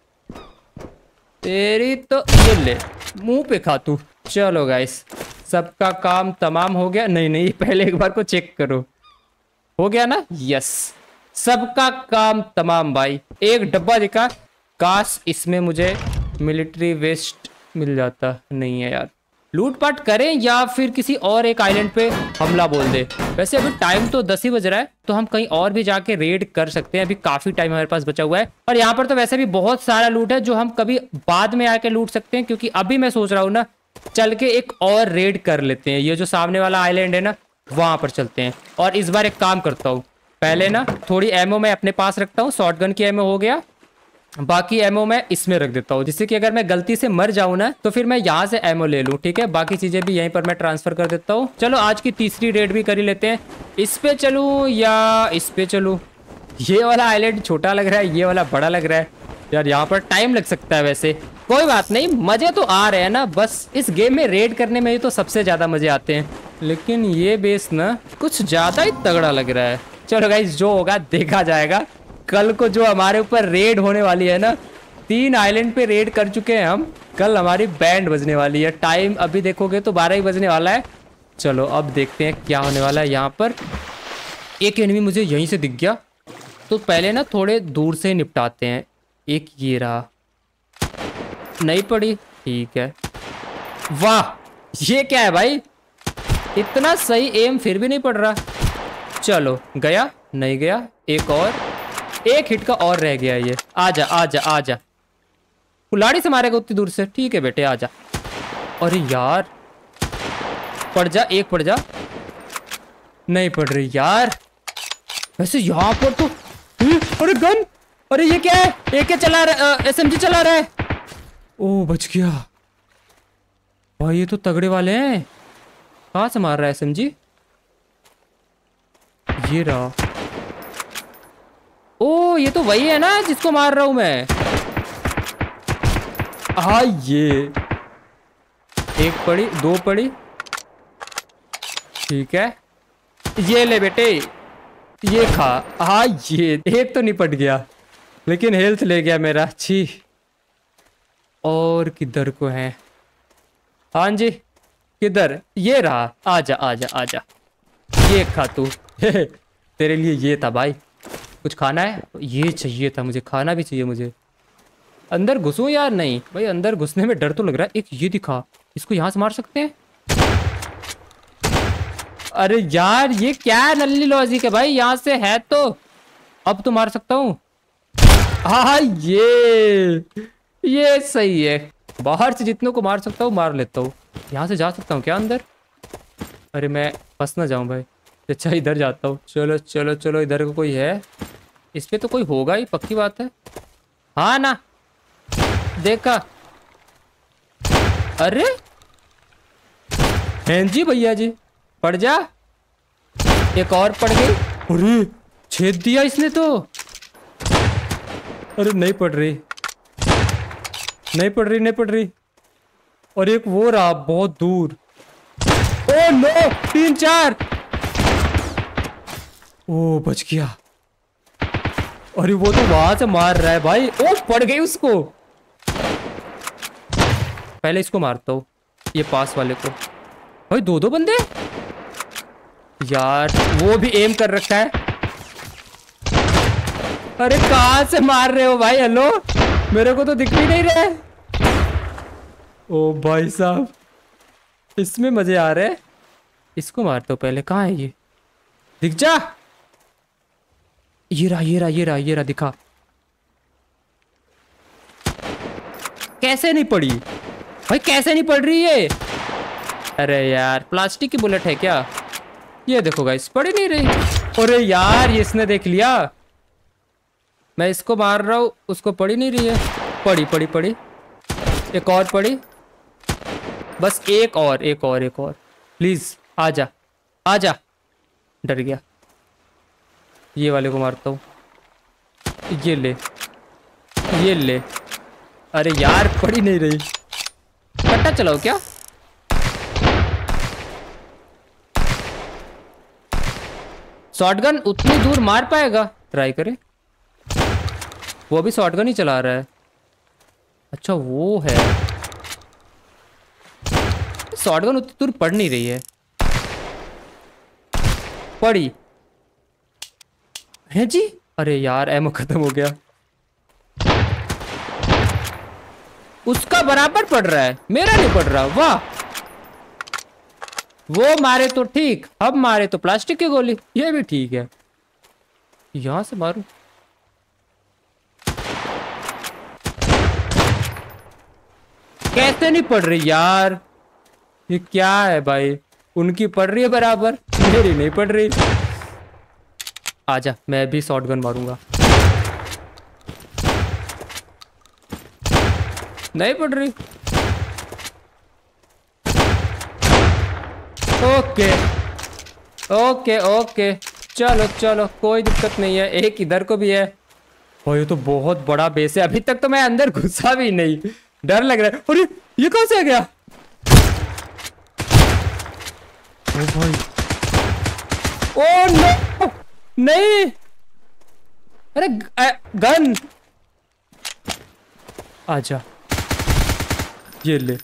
तेरी तो। ये ले, मुंह पे खा तू। चलो गाइस, सबका काम तमाम हो गया। नहीं नहीं, पहले एक बार को चेक करो। हो गया ना? यस, सबका काम तमाम भाई। एक डब्बा दिखा, काश इसमें मुझे मिलिट्री वेस्ट मिल जाता। नहीं है यार। लूटपाट करें या फिर किसी और एक आइलैंड पे हमला बोल दे। वैसे अभी टाइम तो दस ही बज रहा है, तो हम कहीं और भी जाके रेड कर सकते हैं। अभी काफी टाइम हमारे पास बचा हुआ है। और यहाँ पर तो वैसे भी बहुत सारा लूट है, जो हम कभी बाद में आके लूट सकते हैं। क्योंकि अभी मैं सोच रहा हूँ ना, चल के एक और रेड कर लेते हैं। ये जो सामने वाला आइलैंड है ना, वहां पर चलते हैं। और इस बार एक काम करता हूँ, पहले ना थोड़ी एमओ मैं अपने पास रखता हूँ। शॉटगन की एमओ हो गया, बाकी एमओ मैं इसमें रख देता हूँ, जिससे कि अगर मैं गलती से मर जाऊं ना, तो फिर मैं यहाँ से एमओ ले लूँ। ठीक है, बाकी चीजें भी यहीं पर मैं ट्रांसफर कर देता हूँ। चलो आज की तीसरी रेड भी कर ही लेते हैं। इस पे चलूँ या इस पे चलूँ? ये वाला आइलैंड छोटा लग रहा है, ये वाला बड़ा लग रहा है यार। यहाँ पर टाइम लग सकता है, वैसे कोई बात नहीं, मजे तो आ रहे हैं ना। बस इस गेम में रेड करने में ही तो सबसे ज्यादा मजे आते हैं। लेकिन ये बेस ना कुछ ज्यादा ही तगड़ा लग रहा है। चलो गाइस, जो होगा देखा जाएगा। कल को जो हमारे ऊपर रेड होने वाली है ना, तीन आइलैंड पे रेड कर चुके हैं हम। कल हमारी बैंड बजने वाली है। टाइम अभी देखोगे तो बारह ही बजने वाला है। चलो अब देखते हैं क्या होने वाला है यहाँ पर। एक एनिमी मुझे यहीं से दिख गया, तो पहले ना थोड़े दूर से निपटाते हैं। एक ये रहा, नहीं पड़ी, ठीक है। वाह, ये क्या है भाई, इतना सही एम फिर भी नहीं पड़ रहा। चलो, गया नहीं गया, एक और, एक हिट का और रह गया ये। आजा आजा आजा, कुल्हाड़ी से मारेगा उतनी दूर से, ठीक है बेटे आजा। अरे यार, पड़ जा, एक पड़ जा, नहीं पड़ रही यार। वैसे यहाँ पर तो, अरे गन, अरे ये क्या है, ये क्या चला रहा है, एसएमजी चला रहा है। ओ बच गया भाई, ये तो तगड़े वाले हैं। कहाँ से मार रहा है एसएमजी, ये रहा। ओ ये तो वही है ना जिसको मार रहा हूं मैं। हाँ, ये एक पड़ी, दो पड़ी, ठीक है, ये ले बेटे, ये खा। हाँ, ये एक तो निपट गया, लेकिन हेल्थ ले गया मेरा। छी, और किधर को है, हाँ जी किधर, ये रहा, आजा आजा आजा, ये खा तू। तेरे लिए ये था भाई, कुछ खाना है, ये चाहिए था मुझे, खाना भी चाहिए मुझे। अंदर घुसूं यार, नहीं भाई अंदर घुसने में डर तो लग रहा है। एक ये दिखा, इसको यहाँ से मार सकते हैं। अरे यार ये क्या नल्ली लॉजिक है भाई, यहाँ से है तो अब तो मार सकता हूँ। हाँ ये ये सही है, बाहर से जितनों को मार सकता हूँ मार लेता हूँ। यहाँ से जा सकता हूँ क्या अंदर? अरे मैं फंस ना जाऊँ भाई, अच्छा इधर जाता हूँ। चलो चलो चलो, इधर को कोई है, इस पे तो कोई होगा ही, पक्की बात है। हाँ ना, देखा। अरे हैं जी भैया जी, पड़ जा, एक और पड़ गई। अरे छेद दिया इसने तो। अरे नहीं पड़ रही, नहीं पड़ रही, नहीं पड़ रही। और एक वो रहा बहुत दूर। ओ नो, तीन चार, ओ बच गया। अरे वो तो वहां से मार रहा है भाई। ओ पड़ गई उसको, पहले इसको मारता हूँ, ये पास वाले को। भाई दो दो बंदे यार, वो भी एम कर रखा है। अरे कहां से मार रहे हो भाई, हेलो, मेरे को तो दिख भी नहीं रहा है। ओ भाई साहब, इसमें मजे आ रहे हैं। इसको मारता हूँ पहले, कहाँ है ये, दिख जा। ये रहा ये रहा ये रहा ये रहा, दिखा। कैसे नहीं पड़ी भाई, कैसे नहीं पड़ रही है? अरे यार प्लास्टिक की बुलेट है क्या? ये देखो गाइस, पड़ी नहीं रही। अरे यार ये इसने देख लिया, मैं इसको मार रहा हूँ, उसको पड़ी नहीं रही है। पड़ी पड़ी पड़ी, एक और पड़ी, बस एक और, एक और, एक और, प्लीज आजा आजा। डर गया, ये वाले को मारता हूँ, ये ले ये ले। अरे यार पड़ी नहीं रही, कट्टा चलाओ क्या? शॉटगन उतनी दूर मार पाएगा? ट्राई करे, वो भी शॉटगन ही चला रहा है। अच्छा वो है, शॉटगन उतनी दूर पड़ नहीं रही है। पड़ी है जी। अरे यार एमो खत्म हो गया, उसका बराबर पड़ रहा है, मेरा नहीं पड़ रहा। वाह, वो मारे तो ठीक, अब मारे तो प्लास्टिक की गोली, ये भी ठीक है। यहां से मारूं, कैसे नहीं पड़ रही यार, ये क्या है भाई? उनकी पड़ रही है बराबर, मेरी नहीं पड़ रही। आजा, मैं भी शॉटगन मारूंगा। नहीं पड़ रही। ओके ओके ओके, चलो चलो, कोई दिक्कत नहीं है। एक इधर को भी है। और ये तो बहुत बड़ा बेस है, अभी तक तो मैं अंदर घुसा भी नहीं, डर लग रहा है। अरे ये कहां से आ गया? ओ भाई, ओ नो, नहीं, अरे गन, आजा, ये ले।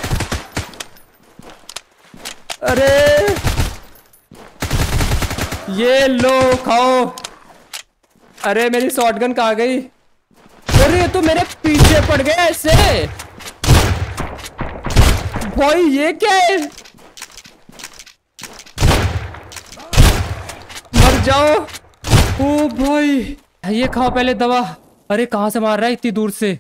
अरे ये लो खाओ। अरे मेरी शॉटगन कहाँ गई? अरे ये तो मेरे पीछे पड़ गए ऐसे। भाई ये क्या है? मर जाओ। ओ भाई ये खाओ पहले दवा। अरे कहाँ से मार रहा है इतनी दूर से?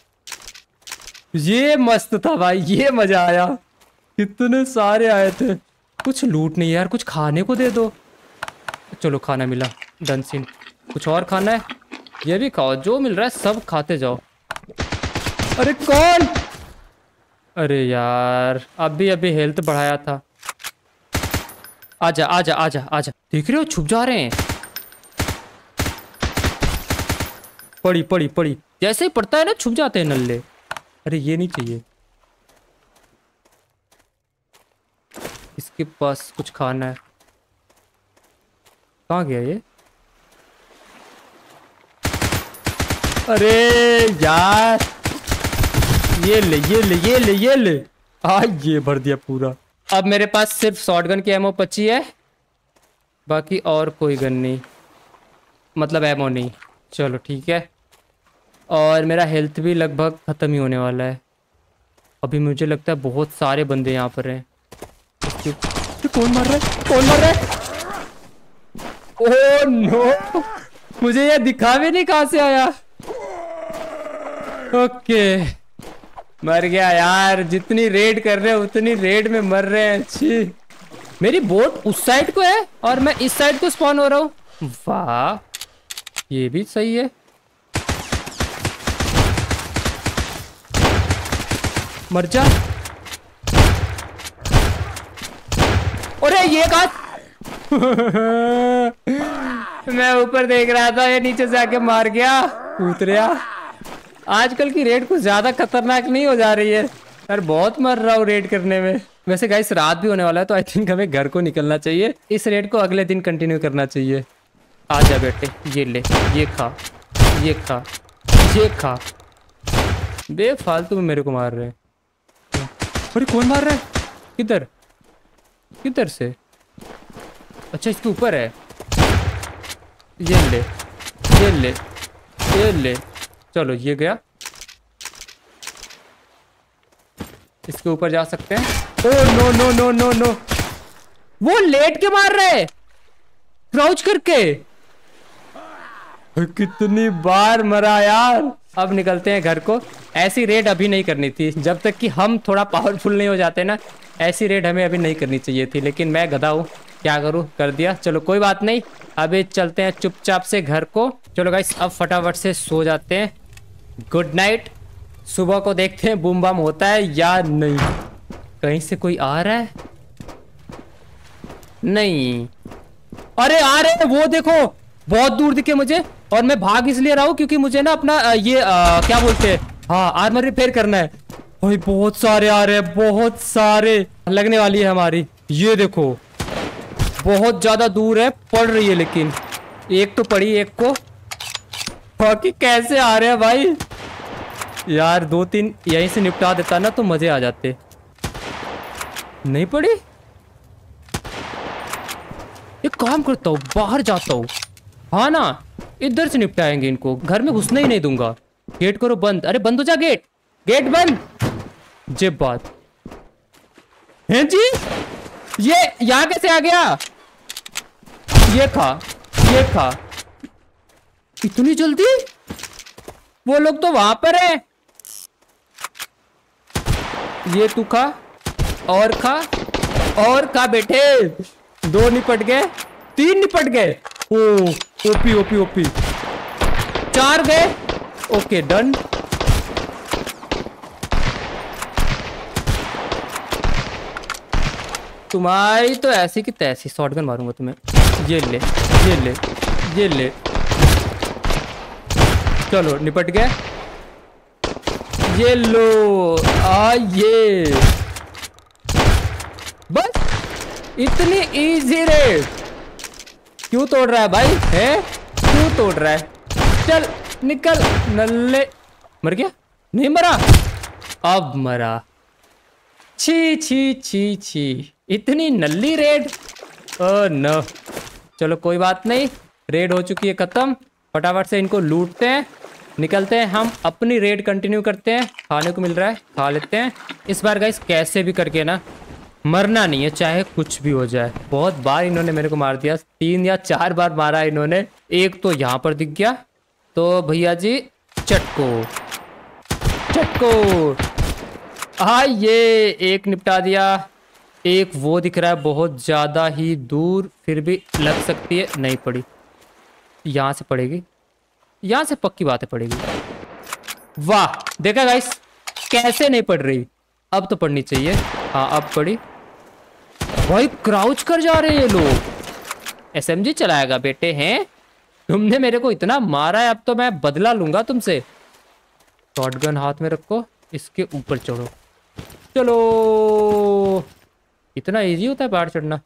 ये मस्त था भाई, ये मजा आया। कितने सारे आए थे। कुछ लूट नहीं यार, कुछ खाने को दे दो। चलो खाना मिला, डन सीन। कुछ और खाना है? ये भी खाओ, जो मिल रहा है सब खाते जाओ। अरे कौन? अरे यार अभी अभी हेल्थ बढ़ाया था। आजा आजा आजा आजा। देख रहे हो छुप जा रहे हैं। पड़ी पड़ी पड़ी, जैसे ही पड़ता है ना छुप जाते हैं नल्ले। अरे ये नहीं चाहिए। इसके पास कुछ खाना है। कहाँ गया ये? अरे यार ये ले ये ले ये ले ये ले। आ ये भर दिया पूरा। अब मेरे पास सिर्फ शॉटगन की एमो बची है, बाकी और कोई गन नहीं, मतलब एमो नहीं। चलो ठीक है। और मेरा हेल्थ भी लगभग ख़त्म ही होने वाला है। अभी मुझे लगता है बहुत सारे बंदे यहाँ पर हैं। कौन मार रहा है? कौन मार रहा है? ओह नो, मुझे ये दिखा भी नहीं कहाँ से आया। ओके मर गया यार। जितनी रेड कर रहे हैं उतनी रेड में मर रहे हैं। अच्छी, मेरी बोट उस साइड को है और मैं इस साइड को स्पॉन हो रहा हूँ। वाह ये भी सही है। मर जा। अरे ये कहा मैं ऊपर देख रहा था, ये नीचे से आके मार गया। उतरिया। आजकल की रेड कुछ ज्यादा खतरनाक नहीं हो जा रही है यार, बहुत मर रहा हूँ रेड करने में। वैसे गाइस रात भी होने वाला है तो आई थिंक हमें घर को निकलना चाहिए। इस रेड को अगले दिन कंटिन्यू करना चाहिए। आ जा बेटे, ये ले, ये खा, ये खा, ये खा। बेफालतू में मेरे को मार रहे हैं। अरे कौन मार रहा है? किधर किधर से? अच्छा इसके ऊपर है। ये ले ये ले ये ले। चलो ये गया। इसके ऊपर जा सकते हैं। Oh no no no no no, वो लेट के मार रहे, क्राउच करके। कितनी बार मरा यार। अब निकलते हैं घर को। ऐसी रेड अभी नहीं करनी थी, जब तक कि हम थोड़ा पावरफुल नहीं हो जाते ना। ऐसी रेड हमें अभी नहीं करनी चाहिए थी, लेकिन मैं गधा हूँ, क्या करूँ, कर दिया। चलो कोई बात नहीं, अभी चलते हैं चुपचाप से घर को। चलो गाइस अब फटाफट से सो जाते हैं। Good night. सुबह को देखते हैं बूम बम होता है या नहीं। कहीं से कोई आ रहा है? नहीं। अरे आ रहे हैं, वो देखो बहुत दूर दिखे मुझे। और मैं भाग इसलिए रहा हूँ क्योंकि मुझे ना अपना ये आ, क्या बोलते हैं, हाँ आर्मर रिपेयर करना है। भाई बहुत सारे आ रहे हैं, बहुत सारे। लगने वाली है हमारी। ये देखो बहुत ज्यादा दूर है, पड़ रही है लेकिन। एक तो पड़ी एक को। बाकी कैसे आ रहे हैं भाई यार? दो तीन यहीं से निपटा देता ना तो मजे आ जाते। नहीं पड़ी। एक काम करता हूँ, बाहर जाता हूँ। हाँ ना, इधर से निपटाएंगे इनको, घर में घुसने ही नहीं दूंगा। गेट करो बंद। अरे बंद हो जा गेट, गेट बंद। जे बात है जी, ये यहाँ कैसे आ गया? ये खा, ये खा। इतनी जल्दी? वो लोग तो वहां पर है। ये तू खा और खा और खा बेटे। दो निपट गए, तीन निपट गए। Oh OP OP OP. चार गए। Okay done. तुम्हारी तो ऐसी की तैसी शॉटगन मारूंगा तुम्हें। ये ले ये ले ये ले। चलो निपट गए। ये लो आ ये बस। इतनी इजी रेड। क्यों तोड़ रहा है भाई? है क्यों तोड़ रहा है? चल निकल नल्ले। मर गया? नहीं मरा, अब मरा। छी छी छी छी, इतनी नल्ली रेड। Oh no. चलो कोई बात नहीं, रेड हो चुकी है खत्म। फटाफट से इनको लूटते हैं, निकलते हैं, हम अपनी रेड कंटिन्यू करते हैं। खाने को मिल रहा है, खा लेते हैं। इस बार गाइस कैसे भी करके ना मरना नहीं है, चाहे कुछ भी हो जाए। बहुत बार इन्होंने मेरे को मार दिया, तीन या चार बार मारा इन्होंने। एक तो यहाँ पर दिख गया, तो भैया जी चटको चटको। हाँ ये एक निपटा दिया। एक वो दिख रहा है बहुत ज्यादा ही दूर, फिर भी लग सकती है। नहीं पड़ी, यहाँ से पड़ेगी, यहाँ से पक्की बात है पड़ेगी। वाह देखा गाइस कैसे नहीं पड़ रही, अब तो पड़नी चाहिए। हाँ अब पड़ी। भाई क्राउच कर जा रहे हैं ये लोग। एसएमजी चलाएगा बेटे हैं, तुमने मेरे को इतना मारा है, अब तो मैं बदला लूंगा तुमसे। शॉटगन हाथ में रखो, इसके ऊपर चढ़ो। चलो, इतना इजी होता है पहाड़ चढ़ना।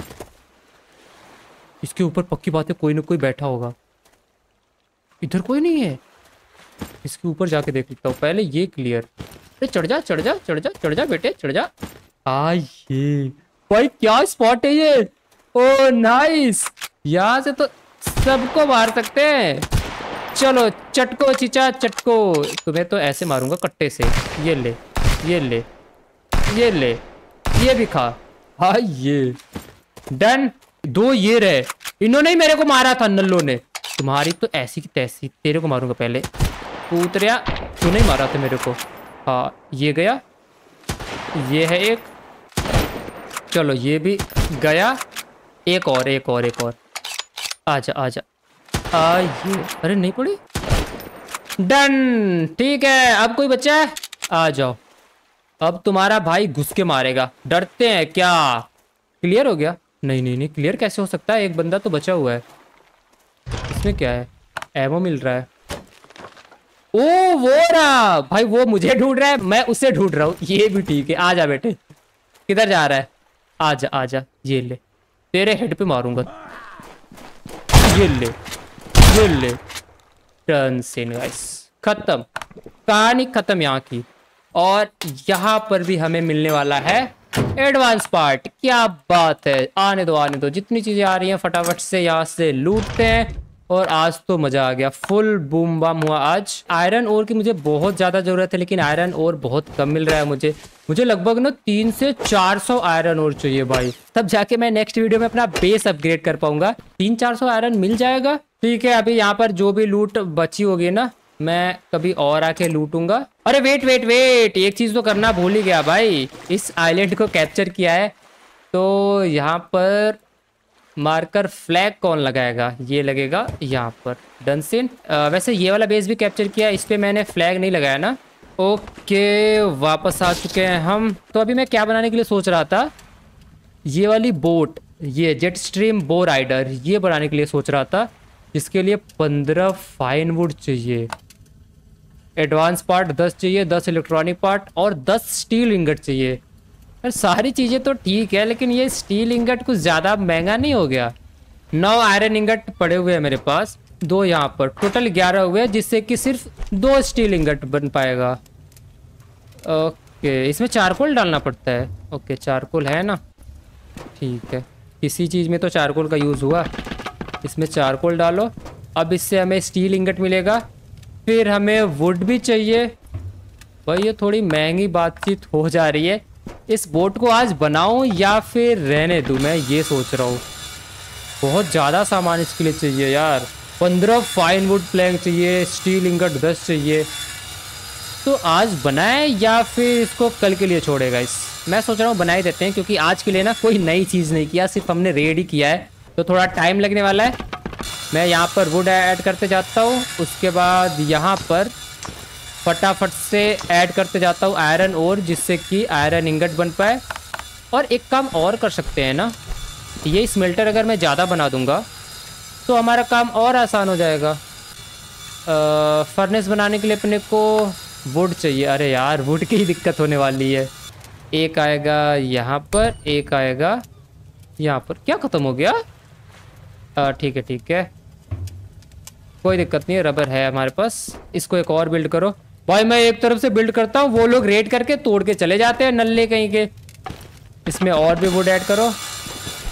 इसके ऊपर पक्की बात है कोई ना कोई बैठा होगा। इधर कोई नहीं है, इसके ऊपर जाके देख लेता हूँ पहले। ये क्लियर। अरे चढ़ जा चढ़ जा चढ़ जा चढ़ जा बेटे चढ़ जा। आइए भाई क्या स्पॉट है ये। ओ नाइस, यहाँ से तो सबको मार सकते हैं। चलो चटको चीचा चटको, तुम्हें तो ऐसे मारूंगा कट्टे से। ये ले ये ले ये ले, ये भी खा। हाँ ये डन। दो ये रहे, इन्होंने ही मेरे को मारा था नल्लों ने। तुम्हारी तो ऐसी की तैसी, तेरे को मारूंगा पहले। उतरिया, तूने ही मारा था मेरे को। हाँ ये गया, ये है एक। चलो ये भी गया, एक और एक और एक और। आजा आजा आ ये। अरे नहीं पड़ी। डन ठीक है, अब कोई बच्चा है, आ जाओ। अब तुम्हारा भाई घुस के मारेगा, डरते हैं क्या। क्लियर हो गया। नहीं नहीं नहीं क्लियर कैसे हो सकता है, एक बंदा तो बचा हुआ है। इसमें क्या है, एमो मिल रहा है। ओ वो रहा भाई, वो मुझे ढूंढ रहा है, मैं उसे ढूंढ रहा हूँ। ये भी ठीक है, आजा बेटे। किधर जा रहा है, आजा आजा। ये ले, तेरे हेड पे मारूंगा। ये ले ये ले। टर्न सीन गाइस, खत्म, कहानी खत्म यहाँ की। और यहाँ पर भी हमें मिलने वाला है एडवांस पार्ट। क्या बात है, आने दो आने दो, जितनी चीजें आ रही हैं फटाफट से यहाँ से लूटते हैं। और आज तो मजा आ गया, फुल बूम बम हुआ आज। आयरन ओर की मुझे बहुत ज्यादा जरूरत है, लेकिन आयरन ओर बहुत कम मिल रहा है मुझे। मुझे लगभग ना तीन से चार सौ आयरन ओर चाहिए भाई, तब जाके मैं नेक्स्ट वीडियो में अपना बेस अपग्रेड कर पाऊंगा। तीन चार सौ आयरन मिल जाएगा, ठीक है। अभी यहाँ पर जो भी लूट बची होगी ना, मैं कभी और आके लूटूंगा। अरे वेट वेट वेट, एक चीज तो करना भूल ही गया भाई। इस आइलैंड को कैप्चर किया है, तो यहाँ पर मार्कर फ्लैग कौन लगाएगा, ये लगेगा यहाँ पर। Done scene. वैसे ये वाला बेस भी कैप्चर किया, इस पे मैंने फ्लैग नहीं लगाया ना। ओके वापस आ चुके हैं हम। तो अभी मैं क्या बनाने के लिए सोच रहा था, ये वाली बोट, ये जेट स्ट्रीम बो राइडर, ये बनाने के लिए सोच रहा था। इसके लिए पंद्रह फाइन वुड चाहिए, एडवांस पार्ट दस चाहिए, दस इलेक्ट्रॉनिक पार्ट और दस स्टील इंगट चाहिए। यार सारी चीज़ें तो ठीक है, लेकिन ये स्टील इंगट कुछ ज़्यादा महंगा नहीं हो गया। नौ आयरन इंगट पड़े हुए हैं मेरे पास, दो यहाँ पर, टोटल ग्यारह हुए, जिससे कि सिर्फ दो स्टील इंगट बन पाएगा। ओके इसमें चारकोल डालना पड़ता है। ओके चारकोल है ना, ठीक है। किसी चीज़ में तो चारकोल का यूज़ हुआ, इसमें चारकोल डालो। अब इससे हमें स्टील इंगट मिलेगा, फिर हमें वुड भी चाहिए। भाई ये थोड़ी महंगी बातचीत हो जा रही है। इस बोट को आज बनाऊं या फिर रहने दूं, मैं ये सोच रहा हूँ। बहुत ज़्यादा सामान इसके लिए चाहिए यार। पंद्रह फाइन वुड प्लैंक चाहिए, स्टील इंगट दस चाहिए। तो आज बनाए या फिर इसको कल के लिए छोड़ेगा। इस मैं सोच रहा हूँ बनाए देते हैं, क्योंकि आज के लिए ना कोई नई चीज़ नहीं किया, सिर्फ हमने रेड ही किया है, तो थोड़ा टाइम लगने वाला है। मैं यहाँ पर वुड ऐड करते जाता हूँ, उसके बाद यहाँ पर फटाफट से ऐड करते जाता हूँ आयरन ओर, जिससे कि आयरन इंगट बन पाए। और एक काम और कर सकते हैं ना, ये स्मेल्टर अगर मैं ज़्यादा बना दूंगा तो हमारा काम और आसान हो जाएगा। फर्नेस बनाने के लिए अपने को वुड चाहिए। अरे यार वुड की ही दिक्कत होने वाली है। एक आएगा यहाँ पर, एक आएगा यहाँ पर। क्या ख़त्म हो गया? ठीक है ठीक है, कोई दिक्कत नहीं है, रबर है हमारे पास। इसको एक और बिल्ड करो। भाई मैं एक तरफ से बिल्ड करता हूँ, वो लोग रेड करके तोड़ के चले जाते हैं नल्ले कहीं के। इसमें और भी वुड ऐड करो।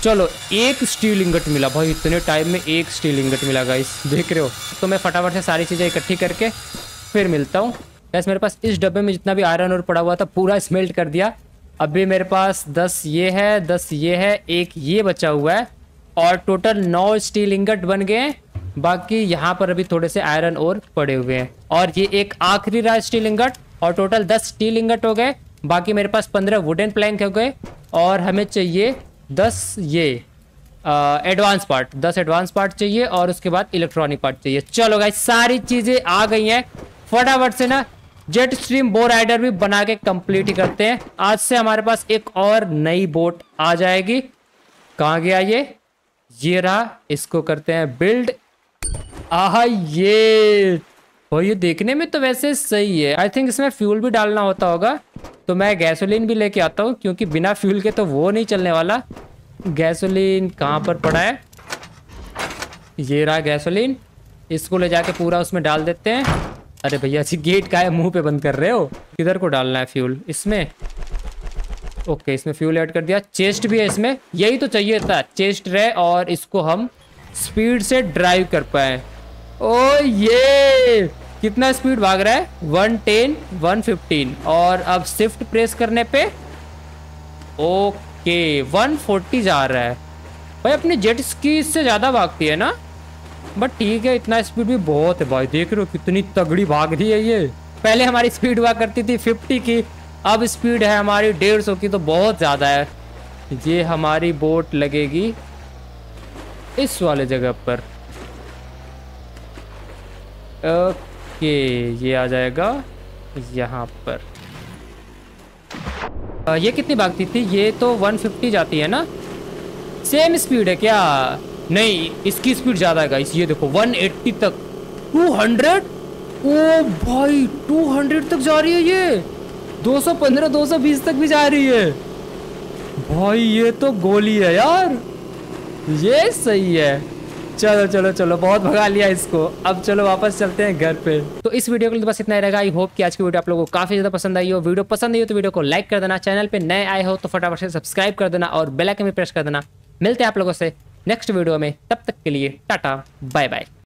चलो एक स्टील इंगट मिला भाई, इतने टाइम में एक स्टील इंगट मिला गाइस, देख रहे हो। तो मैं फटाफट से सारी चीज़ें इकट्ठी करके फिर मिलता हूँ। गाइस मेरे पास इस डब्बे में जितना भी आयरन और पड़ा हुआ था पूरा स्मेल्ट कर दिया। अभी मेरे पास दस ये है, दस ये है, एक ये बचा हुआ है और टोटल नौ स्टील इंगट बन गए। बाकी यहाँ पर अभी थोड़े से आयरन और पड़े हुए हैं और ये एक आखिरी रहा स्टील इंगट और टोटल दस स्टील इंगट हो गए। बाकी मेरे पास पंद्रह वुडन प्लैंक हो गए और हमें चाहिए दस ये एडवांस पार्ट, दस एडवांस पार्ट चाहिए और उसके बाद इलेक्ट्रॉनिक पार्ट चाहिए। चलो गाइस सारी चीजें आ गई हैं, फटाफट से ना जेट स्ट्रीम बो राइडर भी बना के कंप्लीट ही करते हैं। आज से हमारे पास एक और नई बोट आ जाएगी। कहाँ गया ये ये रहा, इसको करते हैं बिल्ड। आहा ये भाई ये देखने में तो वैसे सही है। आई थिंक इसमें फ्यूल भी डालना होता होगा, तो मैं गैसोलीन भी लेके आता हूँ क्योंकि बिना फ्यूल के तो वो नहीं चलने वाला। गैसोलीन कहाँ पर पड़ा है, ये रहा गैसोलीन, इसको ले जाके पूरा उसमें डाल देते हैं। अरे भैया जी गेट का है, मुंह पे बंद कर रहे हो, किधर को डालना है फ्यूल, इसमें। ओके इसमें फ्यूल ऐड कर दिया। चेस्ट भी है इसमें, यही तो चाहिए था, चेस्ट रहे और इसको हम स्पीड से ड्राइव कर पाए। ओ ये कितना स्पीड भाग रहा है, वन टेन वन फिफ्टीन और अब शिफ्ट प्रेस करने पे ओके वन फोर्टी जा रहा है। भाई अपनी जेट स्की इससे ज़्यादा भागती है ना, बट ठीक है इतना स्पीड भी बहुत है भाई। देख रहे हो कितनी तगड़ी भाग रही है ये। पहले हमारी स्पीड हुआ करती थी फिफ्टी की, अब स्पीड है हमारी डेढ़ सौ की, तो बहुत ज़्यादा है। ये हमारी बोट लगेगी इस वाले जगह पर। ओके ये आ जाएगा यहाँ पर। आ, ये कितनी भागती थी, ये तो वन फिफ्टी जाती है ना, सेम स्पीड है क्या? नहीं इसकी स्पीड ज़्यादा है गाइस, ये देखो वन एट्टी तक, टू हंड्रेड। ओ भाई टू हंड्रेड तक जा रही है ये, दो सौ पंद्रह दो सौ बीस तक भी जा रही है भाई। ये तो गोली है यार, ये सही है। चलो चलो चलो बहुत भगा लिया इसको, अब चलो वापस चलते हैं घर पे। तो इस वीडियो के लिए तो बस इतना ही रहेगा। आई होप कि आज की वीडियो आप लोगों को काफी ज्यादा पसंद आई हो। वीडियो पसंद आई हो तो वीडियो को लाइक कर देना, चैनल पे नए आए हो तो फटाफट से सब्सक्राइब कर देना और बेल आइकन भी प्रेस कर देना। मिलते हैं आप लोगों से नेक्स्ट वीडियो में, तब तक के लिए टाटा बाय बाय।